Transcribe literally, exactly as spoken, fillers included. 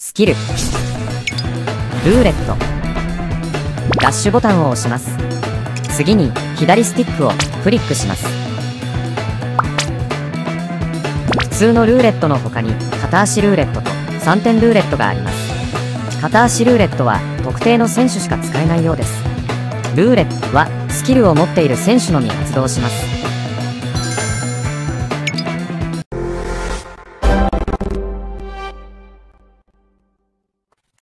スキル、ルーレット、ダッシュボタンを押します。次に左スティックをクリックします。普通のルーレットの他に片足ルーレットとさんてんルーレットがあります。片足ルーレットは特定の選手しか使えないようです。ルーレットはスキルを持っている選手のみ発動します。